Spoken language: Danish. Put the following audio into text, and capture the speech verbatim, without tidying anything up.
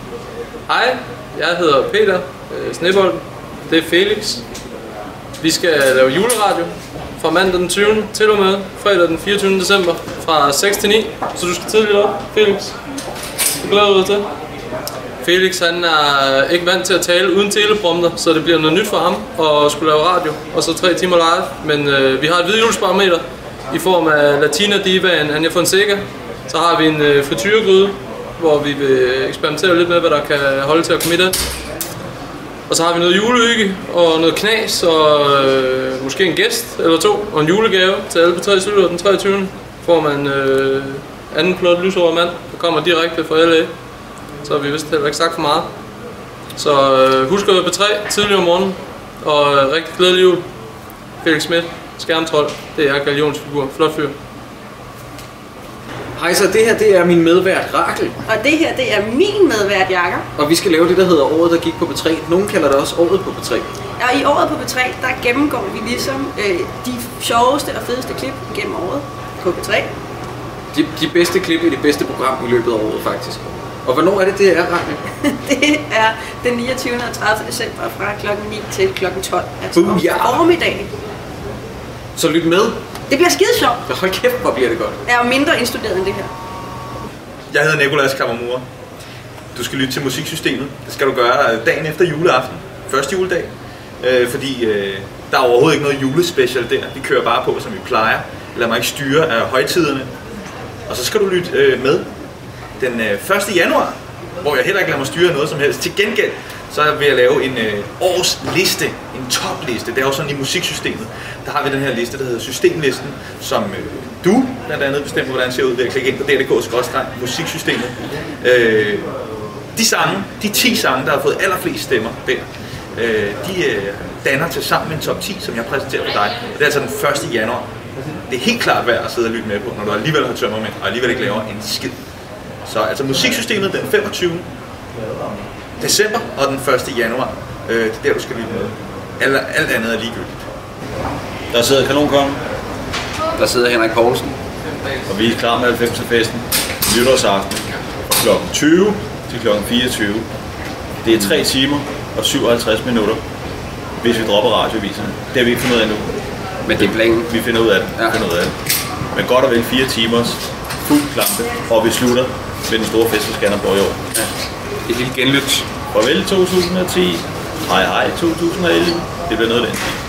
Hej, jeg hedder Peter øh, Snebold. Det er Felix. Vi skal lave juleradio fra mandag den tyvende til og med fredag den fireogtyvende december fra seks til ni. Så du skal tidligt op, Felix. Det glæder du dig til. Felix han er ikke vant til at tale uden teleprompter, så det bliver noget nyt for ham at skulle lave radio. Og så tre timer live. Men øh, vi har et hvidhjulsbarometer i form af Latina Divaen Anja Fonseca. Så har vi en øh, frityregryde, hvor vi vil eksperimentere lidt med, hvad der kan holde til at komme i det. Og så har vi noget julehygge og noget knas og øh, måske en gæst eller to og en julegave til alle på tre den treogtyvende får man øh, anden plot lyshåret mand, der kommer direkte fra L A. Så har vi vist heller ikke sagt for meget. Så øh, husk at være på tre tidligere om morgenen og øh, rigtig glædelig jul. Felix Schmidt, skærmtrold, det er gallionsfigur, flot fyr. Hej, så det her det er min medvært Rakel. Og det her det er min medvært Jakob. Og vi skal lave det, der hedder Året, der gik på P tre. Nogle kalder det også Året på P tre. Og i Året på P tre, der gennemgår vi ligesom øh, de sjoveste og fedeste klip gennem året på P tre. De, de bedste klip i det bedste program i løbet af året, faktisk. Og hvornår er det, det er, Rakel? Det er den niogtyvende og tredivte december fra klokken ni til klokken tolv. Altså Boom, ja. om formiddagen. Så lyt med. Det bliver skide sjovt. Ja, hold kæft, hvor bliver det godt. Jeg er jo mindre indstuderet end det her. Jeg hedder Nicolas Kammermure. Du skal lytte til musiksystemet. Det skal du gøre dagen efter juleaften. Første juledag. Øh, fordi øh, der er overhovedet ikke noget julespecial der. Vi kører bare på, som vi plejer. Lad mig ikke styre af højtiderne. Og så skal du lytte øh, med den øh, første januar, hvor jeg heller ikke lader mig styre noget som helst. Til gengæld så vil jeg lave en øh, årsliste, en topliste. Det er jo sådan i musiksystemet. Der har vi den her liste, der hedder Systemlisten, som øh, du blandt andet bestemmer, hvordan den ser ud ved at klikke ind på d r punktum d k skråstreg musiksystemet. Øh, de sange, de ti sange, der har fået allerflest stemmer der, øh, de øh, danner til sammen en top ti, som jeg præsenterer for dig. Og det er altså den første januar. Det er helt klart værd at sidde og lytte med på, når du alligevel har tømmermænd, og alligevel ikke laver en skid. Så altså musiksystemet den femogtyvende december og den første januar. Øh, det er der, du skal lytte med. Alt, alt andet er ligegyldigt. Der sidder Kanonkongen. Der sidder Henrik Poulsen. Og vi er klar med halvfemser-festen. Nytårsaften fra klokken tyve til klokken fireogtyve. Det er tre timer og syvoghalvtreds minutter, hvis vi dropper radioviserne. Det har vi ikke fundet ud af endnu. Men det er planen. Vi finder ud af det. Ja. Vi finder ud af det. Men godt og vel fire timers fuld klampe, og vi slutter med den store fest, vi Skanderborg i år. Ja. Et lille genlyt. Farvel to tusind og ti. Hej hej to tusind og elleve. Det bliver noget af den.